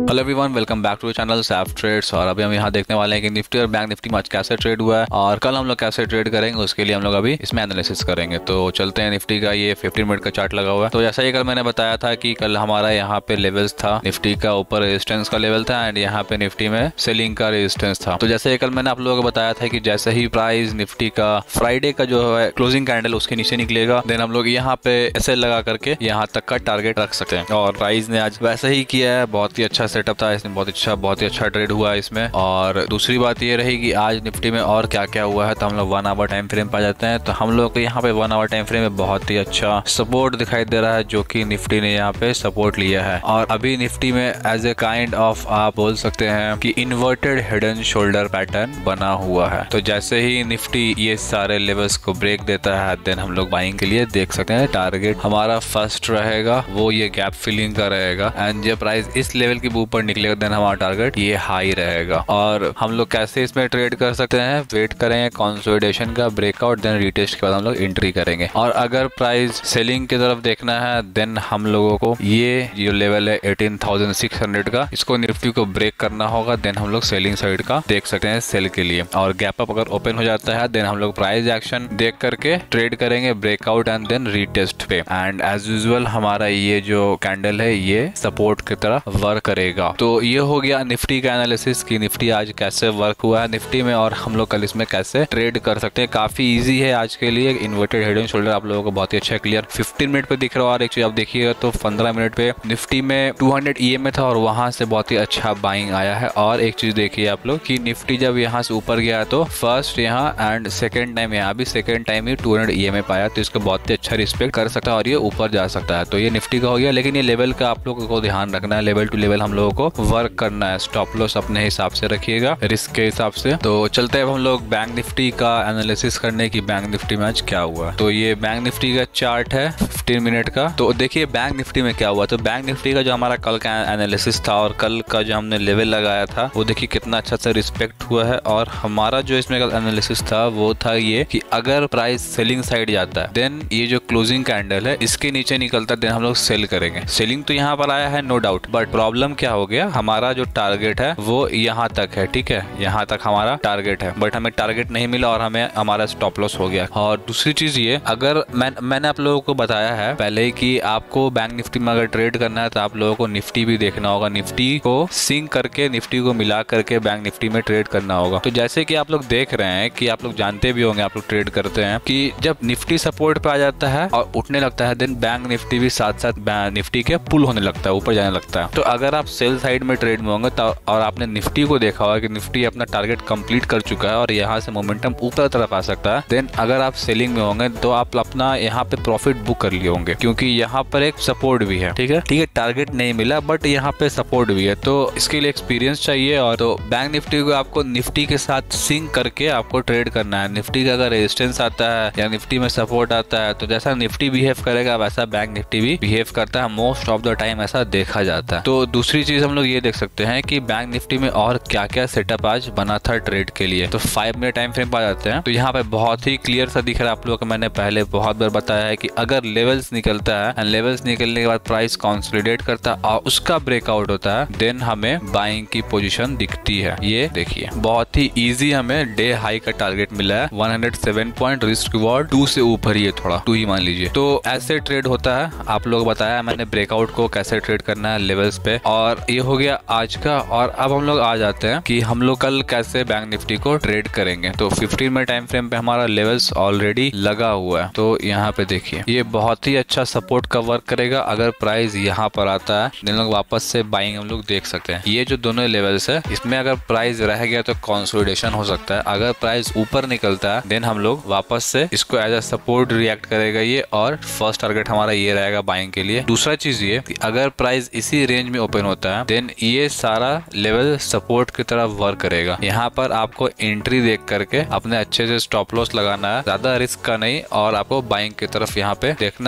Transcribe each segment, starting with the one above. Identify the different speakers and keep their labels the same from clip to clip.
Speaker 1: Hello everyone, welcome back to channel Safe Trades. और अभी हम यहाँ देखने वाले हैं कि निफ्टी और बैंक निफ्टी में आज कैसे ट्रेड हुआ है और कल हम लोग कैसे ट्रेड करेंगे, उसके लिए हम लोग अभी इसमें एनालिसिस करेंगे। तो चलते हैं। निफ्टी का ये 15 मिनट का चार्ट लगा हुआ है। तो जैसा ही कल मैंने बताया था कि कल हमारा यहाँ पे लेवल्स था, निफ्टी का ऊपर रेजिस्टेंस का लेवल था एंड यहाँ पे निफ्टी में सेलिंग का रेजिस्टेंस था। तो जैसे कल मैंने आप लोगों को बताया था कि जैसे ही प्राइस निफ्टी का फ्राइडे का जो है क्लोजिंग कैंडल उसके नीचे निकलेगा, देन हम लोग यहाँ पे ऐसे लगा करके यहाँ तक का टारगेट रख सकते हैं। और प्राइस ने आज वैसा ही किया है। बहुत ही अच्छा सेटअप था इसमें, बहुत ही अच्छा ट्रेड हुआ इसमें। और दूसरी बात ये रही कि आज निफ्टी में और क्या क्या हुआ है, तो हम लोग 1 आवर टाइम फ्रेम पा जाते हैं। तो हम लोग को यहाँ पे 1 आवर टाइम फ्रेम में बहुत ही अच्छा सपोर्ट दिखाई दे रहा है, जो कि निफ्टी ने यहाँ पे सपोर्ट लिया है। और अभी निफ्टी में एज ए काइंड ऑफ आप बोल सकते हैं कि inverted head and shoulder pattern बना हुआ है। तो जैसे ही निफ्टी ये सारे लेवल्स को ब्रेक देता है, देन हम लोग बाइंग के लिए देख सकते हैं। टारगेट हमारा फर्स्ट रहेगा, वो ये गैप फिलिंग का रहेगा एंड जब प्राइस इस लेवल के ऊपर निकलेगा, देन हमारा टारगेट ये हाई रहेगा। और हम लोग कैसे इसमें ट्रेड कर सकते हैं, वेट करेंगे कंसोलिडेशन का ब्रेकआउट, देन रीटेस्ट के बाद हम लोग एंट्री करेंगे। और अगर प्राइस सेलिंग की तरफ देखना है, देन हम लोगों को ये जो लेवल है 18,600 का, इसको निफ्टी को ब्रेक करना होगा। देन हम लोग सेलिंग साइड का देख सकते हैं सेल के लिए। और गैप अप अगर ओपन हो जाता है, देन हम लोग प्राइस एक्शन देख करके ट्रेड करेंगे, ब्रेकआउट एंड देन रीटेस्ट पे। एंड एज यूजुअल हमारा ये जो कैंडल है ये सपोर्ट की तरह वर्क करेगा। तो ये हो गया निफ्टी का एनालिसिस कि निफ्टी आज कैसे वर्क हुआ है निफ्टी में, और हम लोग कल इसमें कैसे ट्रेड कर सकते हैं। काफी इजी है आज के लिए। इन्वर्टेड हेड एंड शोल्डर आप लोगों को बहुत ही अच्छा क्लियर 15 मिनट पे दिख रहा है। और एक चीज आप देखिएगा तो 15 मिनट पे निफ्टी में 200 EMA था और वहां से बहुत ही अच्छा बाइंग आया है। और एक चीज देखिए आप लोग कि निफ्टी जब यहाँ से ऊपर गया तो फर्स्ट यहाँ एंड सेकेंड टाइम यहाँ भी सेकेंड टाइम ही 200 EMA पाया, तो इसको बहुत ही अच्छा रिस्पेक्ट कर सकता है और ये ऊपर जा सकता है। तो ये निफ्टी का हो गया। लेकिन ये लेवल का आप लोगों को ध्यान रखना है, लेवल टू लेवल हम लोगों को वर्क करना है। स्टॉप लॉस अपने हिसाब से रखिएगा, रिस्क के हिसाब से। तो चलते हैं हम लोग बैंक निफ्टी का एनालिसिस करने की बैंक निफ्टी में आज क्या हुआ। तो ये बैंक निफ्टी का चार्ट है 15 मिनट का। तो देखिए बैंक निफ्टी में क्या हुआ। तो बैंक निफ्टी का जो हमारा कल का एनालिसिस था और कल का जो हमने लेवल लगाया था, वो देखिए कितना अच्छा सा रिस्पेक्ट हुआ है। और हमारा जो इसमें एनालिसिस था वो था ये कि अगर प्राइस सेलिंग साइड जाता है, देन ये जो क्लोजिंग कैंडल है इसके नीचे निकलता है, देन हम लोग सेल करेंगे। सेलिंग तो यहाँ पर आया है नो डाउट, बट प्रॉब्लम क्या हो गया, हमारा जो टारगेट है वो यहाँ तक है। ठीक है, यहाँ तक हमारा टारगेट है, बट हमें टारगेट नहीं मिला और हमें हमारा स्टॉप लॉस हो गया। और दूसरी चीज ये, अगर मैंने आप लोगों को बताया है पहले ही कि आपको बैंक निफ्टी में अगर ट्रेड करना है तो आप लोगों को निफ्टी भी देखना होगा, निफ्टी को सिंक करके निफ्टी को मिला करके बैंक निफ्टी में ट्रेड करना होगा। तो जैसे कि आप लोग देख रहे हैं कि आप लोग जानते भी होंगे, आप लोग ट्रेड करते हैं कि जब निफ्टी सपोर्ट पे आ जाता है और उठने लगता है, देन बैंक निफ्टी भी साथ साथ निफ्टी के पुल होने लगता है, ऊपर जाने लगता है। तो अगर आप सेल साइड में ट्रेड में होंगे और आपने निफ्टी को देखा होगा कि निफ्टी अपना टारगेट कंप्लीट कर चुका है और यहाँ से मोमेंटम ऊपर तरफ आ सकता है, देन अगर आप सेलिंग में होंगे तो आप अपना यहाँ पे प्रॉफिट बुक कर लिए होंगे, क्योंकि यहाँ पर एक सपोर्ट भी है। ठीक है, टारगेट नहीं मिला बट यहाँ पे सपोर्ट भी है, तो इसके लिए एक्सपीरियंस चाहिए। और तो बैंक निफ्टी को आपको निफ्टी के साथ सिंक करके आपको ट्रेड करना है। निफ्टी का अगर रेजिस्टेंस आता है या निफ्टी में सपोर्ट आता है, तो जैसा निफ्टी बिहेव करेगा वैसा बैंक निफ्टी भी बिहेव करता है। मोस्ट ऑफ द टाइम ऐसा देखा जाता है। तो दूसरी चीज हम लोग ये देख सकते हैं कि बैंक निफ्टी में और क्या क्या सेटअप आज बना था ट्रेड के लिए। तो 5 मिनट टाइम फ्रेम पा जाते हैं, तो यहाँ पे बहुत ही क्लियर सा दिख रहा है आप लोगों को। मैंने पहले बहुत बार बताया है कि अगर लेवल्स निकलता है एंड लेवल्स निकलने के बाद प्राइस कंसोलिडेट करता है और उसका ब्रेकआउट होता है, देन हमें बाइंग की पोजीशन दिखती है। ये देखिए बहुत ही इजी हमें डे हाई का टारगेट मिला है 107 पॉइंट, रिस्क रिवॉर्ड 2 से ऊपर ही है, थोड़ा 2 ही मान लीजिए। तो ऐसे ट्रेड होता है, आप लोग बताया मैंने ब्रेकआउट को कैसे ट्रेड करना है लेवल्स पे। और ये हो गया आज का। और अब हम लोग आ जाते हैं कि हम लोग कल कैसे बैंक निफ्टी को ट्रेड करेंगे। तो 15 मिनट टाइम फ्रेम पे हमारा लेवल्स ऑलरेडी लगा हुआ है। तो यहाँ पे देखिए ये बहुत ही अच्छा सपोर्ट का वर्क करेगा। अगर प्राइस यहाँ पर आता है, देन लोग वापस से बाइंग हम लोग देख सकते हैं। ये जो दोनों लेवल्स है, इसमें अगर प्राइस रह गया तो कंसोलिडेशन हो सकता है। अगर प्राइस ऊपर निकलता है, देन हम लोग वापस से इसको एज अ सपोर्ट रिएक्ट करेगा ये, और फर्स्ट टारगेट हमारा ये रहेगा बाइंग के लिए। दूसरा चीज ये कि अगर प्राइस इसी रेंज में ओपन होता है, देन ये सारा लेवल सपोर्ट की तरफ वर्क करेगा। यहाँ पर आपको एंट्री देख करके अपने अच्छे से स्टॉप लॉस लगाना है, ज्यादा रिस्क का नहीं, और आपको बाइंग की तरफ यहाँ पे देखना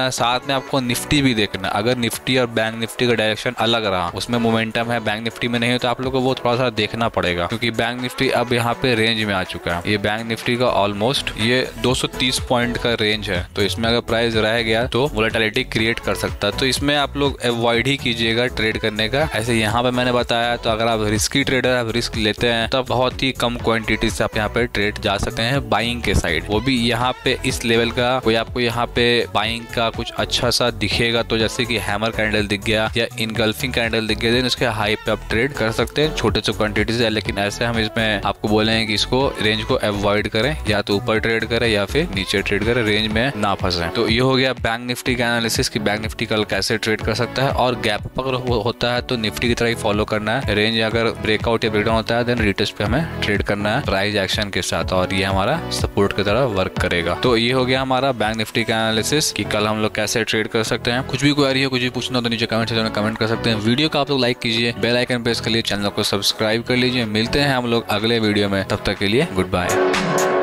Speaker 1: है, साथ में आपको निफ्टी भी देखना है। अगर निफ्टी और बैंक निफ्टी का डायरेक्शन अलग रहा, उसमें मोमेंटम है, बैंक निफ्टी में नहीं है, तो आप लोग को वो थोड़ा सा देखना पड़ेगा, क्योंकि बैंक निफ्टी अब यहाँ पे रेंज में आ चुका है। ये बैंक निफ्टी का ऑलमोस्ट ये 230 पॉइंट का रेंज है, तो इसमें अगर प्राइस रह गया तो वोलेटिलिटी क्रिएट कर सकता है। तो इसमें आप लोग अवॉइड ही कीजिएगा ट्रेड करने का। ऐसे यहाँ पे मैंने बताया, तो अगर आप रिस्की ट्रेडर, आप रिस्क लेते हैं, तो बहुत ही कम क्वांटिटी से आप यहाँ पे ट्रेड जा सकते हैं बाइंग के साइड, वो भी यहाँ पे इस लेवल का। कोई आपको यहाँ पे बाइंग का कुछ अच्छा सा दिखेगा, तो जैसे कि हैमर कैंडल दिख गया या इनगल्फिंग कैंडल दिख गया, देन उसके हाई पे आप ट्रेड कर सकते हैं छोटे से क्वांटिटी से। लेकिन ऐसे हम इसमें आपको बोलेंगे कि इसको रेंज को अवॉइड करें, या तो ऊपर ट्रेड करें या फिर नीचे ट्रेड करें, रेंज में ना फंसे। तो ये हो गया बैंक निफ्टी का एनालिसिस कि बैंक निफ्टी कल कैसे ट्रेड कर सकता है। और गैप अगर होता है तो निफ्टी की तरह ही फॉलो करना है। रेंज अगर ब्रेकआउट या ब्रेकडाउन होता है, देन रिटेस्ट पे हमें ट्रेड करना है प्राइस एक्शन के साथ, और ये हमारा सपोर्ट की तरह वर्क करेगा। तो ये हो गया हमारा बैंक निफ्टी का एनालिसिस कि कल हम लोग कैसे ट्रेड कर सकते हैं। कुछ भी क्वेरी है, कुछ भी पूछना तो नीचे कमेंट सेक्शन में कमेंट कर सकते हैं। वीडियो को आप लोग लाइक कीजिए, बेल आइकन प्रेस कर लीजिए, चैनल को सब्सक्राइब कर लीजिए। मिलते हैं हम लोग अगले वीडियो में, तब तक के लिए गुड बाय।